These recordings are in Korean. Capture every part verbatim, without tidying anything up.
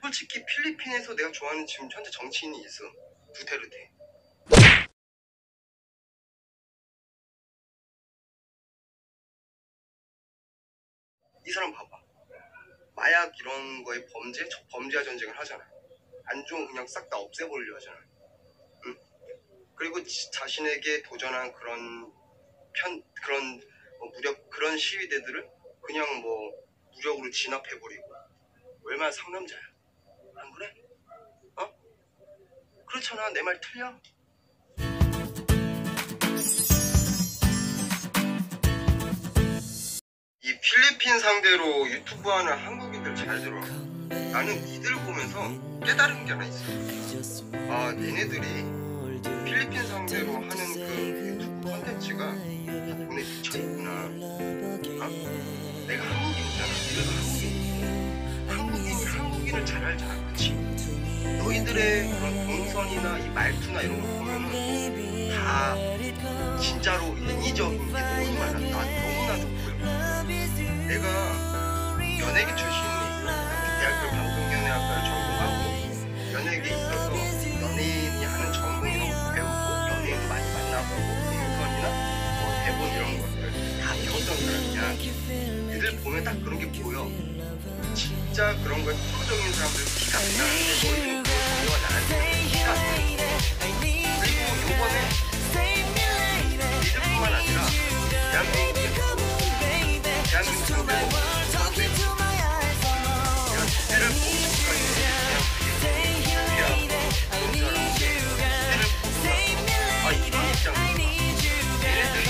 솔직히 필리핀에서 내가 좋아하는 지금 현재 정치인이 있어. 두테르테. 이 사람 봐봐. 마약 이런 거에 범죄, 범죄와 전쟁을 하잖아. 안 좋은 그냥 싹 다 없애버리려 하잖아. 응? 그리고 지, 자신에게 도전한 그런 편 그런 뭐 무력 그런 시위대들을 그냥 뭐 무력으로 진압해버리고. 얼마나 상남자야. 안 그래? 어? 그렇잖아. 내 말 틀려? 이 필리핀 상대로 유튜브 하는 한국인들 잘 들어. 나는 니들 보면서 깨달은 게 하나 있어. 아, 얘네들이 필리핀 상대로 하는 그 유튜브 컨텐츠가 다 돈에 미쳐있구나. 어? 내가 한국인이잖아. 니들도 한국인. 한국인이 한국인을 잘 알잖아. 그치? 너희들의 그런 동선이나 이 말투나 이런 거 보면은 다 진짜로 인위적인 게 너무 많아. 나 너무나도 보여. 내가 연예계 출신이 있어. 대학교 방송연예학과를 전공하고 연예계에 있어서 연예인이 하는 전공 이런 거 배우고 연예인도 많이 만나보고 동선이나 뭐 대본 이런 것들 다 배웠던 사람이야. 애들 보면 딱 그런 게 보여. 진짜 그런 거에 프로적인 사람들 티가 안 나는데 너희들 그거 나한테 티가 안 나. 그리고 요번에 니들뿐만 아니라 대한민국에서 대한민국 상대로 내가 주제를 보고 싶어까지 그냥 그냥 그냥 주제를 보고 아 이런 입장이구나. 얘네들이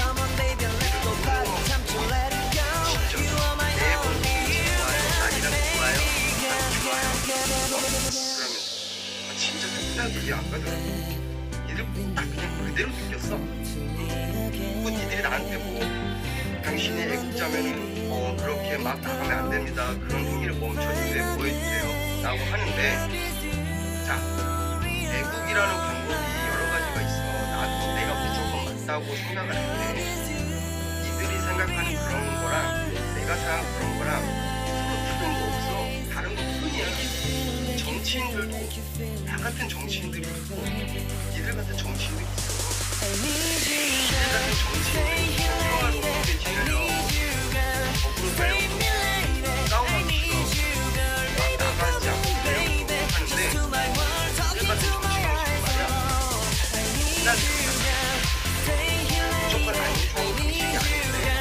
이해 안 가더라고. 니들 딱 그냥 그대로 느꼈어. 뭐 니들이 나한테 뭐 당신이 애국자면은 뭐 그렇게 막 나가면 안 됩니다. 그런 행위를 멈춰주세요. 보여주세요. 라고 하는데 자, 애국이라는 방법이 여러 가지가 있어. 나도 내가 무조건 맞다고 생각을 하는데 니들이 생각하는 그런 거랑 내가 생각하는 그런 거랑 서로 다른 거 없어. 다른 거 뿐이야. 정치인들도 나 같은 정치인들이 있고 니들 같은 정치인들이 있어. 니들 같은 정치인들이 평화로 어떻게 지내려고 거꾸로 살려고 싸움하기 싫어. 막 나가지 않고 살려고 하는데 니들 같은 정치인은 지금 말이야. 난 무조건 안 좋은 정신이 아닌데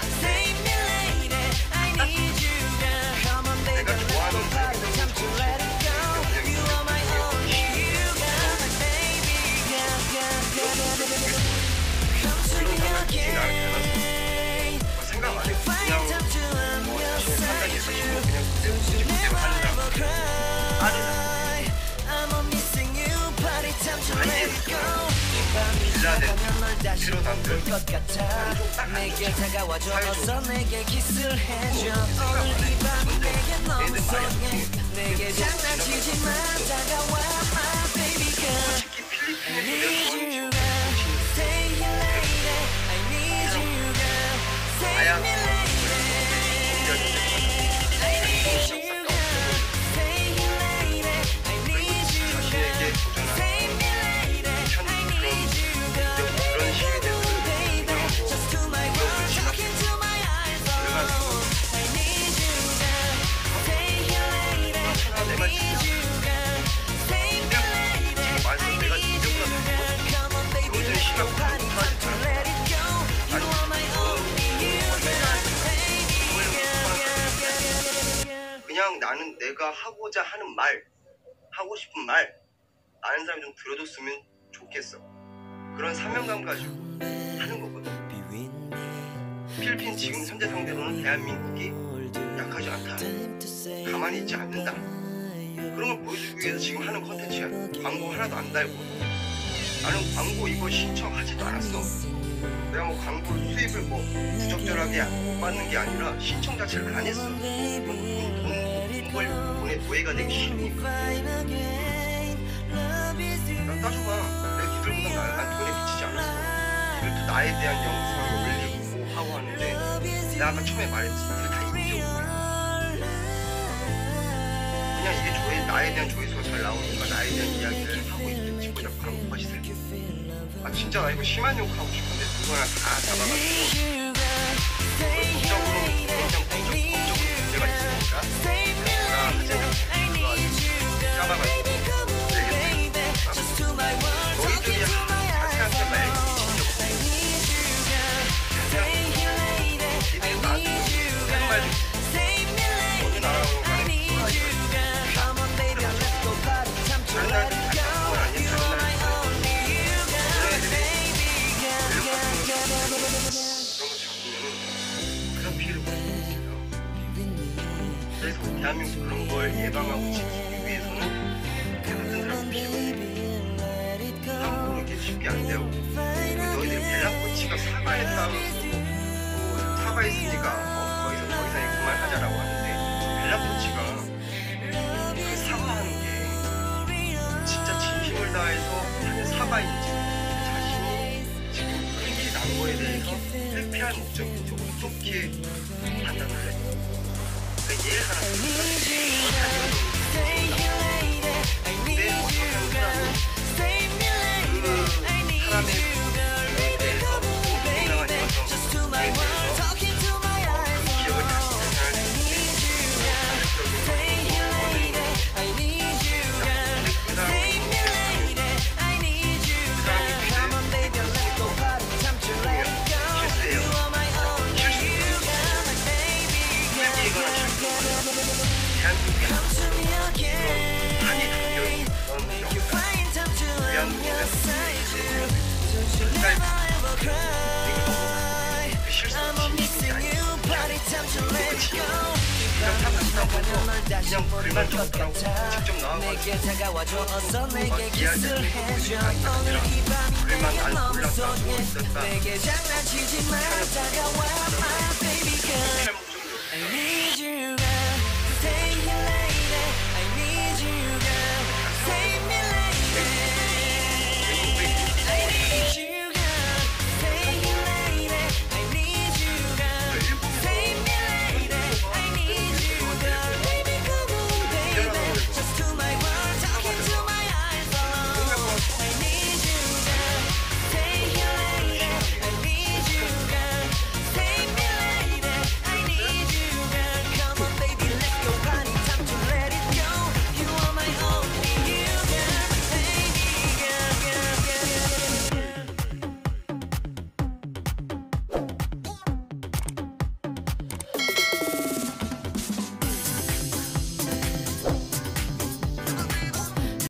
내가 좋아하는 사람들 생각 안 했고 그냥 뭐 자신의 판단이 있어서 그냥 그대로 굳이 그대로 하느라 빠르다. 빌라덴, 테러단들 내게 다가와줘서 내게 키스를 해줘. 오늘 이 밤 내게 너무 소중해. 내게 장난치지 마. 다가와 my baby girl. I need you girl. Stay here lady. I need you girl. Save me lady. I need you girl. Stay here lady. I need you girl. Save me lady. I need you girl. Oh baby, just to my world, look into my eyes. Oh, I need you girl. Stay here lady. I need you girl. Save me lady. I need you girl. Come on baby, let's go party hard to let it go. You are my only you girl. Baby girl, girl, girl, girl. 그냥 나는 내가 하고자 하는 말, 하고 싶은 말 아는 사람이 좀 들어줬으면 좋겠어. 그런 사명감 가지고 하는 거거든. 필리핀 지금 현재 상대로는 대한민국이 약하지 않다. 가만히 있지 않는다. 그런 걸 보여주기 위해서 지금 하는 컨텐츠야. 광고 하나도 안 달고. 나는 광고 이거 신청하지도 않았어. 내가 뭐 광고 수입을 뭐 부적절하게 못 받는 게 아니라 신청 자체를 안 했어. 돈, 돈, 돈, 돈에 노예가 되기 싫으니까. 난 따져봐. 내가 니들보다 나, 난 돈에 미치지 않았어. 니들도 나에 대한 영상을 올리고 뭐 하고 하는데 내가 아까 처음에 말했지. 니들 다 인정해. 그냥 이게 조회 나에 대한 조회수가 잘 나오니까 나에 대한 이야기를 하고 있는 친구 자꾸 한국 것이세요. 아 진짜 나 이거 심한 욕 하고 싶은데 누구나 다 잡아가지고 법적으로 그냥 법적 법적으로 문제가 있으니까 내가 하자는 거 잡아가지고 되겠네. 너희들이 자세하게 말 진짜 니들 나도 할 말도 있어. 어느 나라로 가는 다른 나라도 다 잡은 건 아니야. 다른 나라도 그런 거 잡으면 그런 피해를 받는 거예요. 그래서 대한민국 그런 걸 예방하고 지키기 위해서는 같은 사람 필요해. 함부로 이렇게 쉽게 안 돼요. 너희들 벨라코치가 사과했다고 뭐, 사과했으니까 어, 거기서 더 이상 그만하자라고 하는데 벨라코치가 그 사과하는 게 진짜 진심을 다해서 하는 사과인지 자신이 지금 그런 일이 난 거에 대해서 회피할 목적인지 어떻게 판단을 해? 그러니까 얘를 하나 근데 어떤 사람은 그 사람의 그에 대해서 공감을 해서 그에 대해서 그 기억을 다시 생각할 수 있는 자극적인 원인이 근데 그 사람이 그 사람이 실수예요. 실수. 실패이거나 실수. 대한민국이 그런 한이 담겨있는 그런 역사. 대한민국은 정말 그 실수 진심이 아니에요. 그 진영 그냥 사봤다고 해서 그냥 글만 적더라고 직접 나와가지고 막 이야기를 해주고 싶은 게 아니라 글만 안 올랐다 누워있었다 하는 목적이 없어요.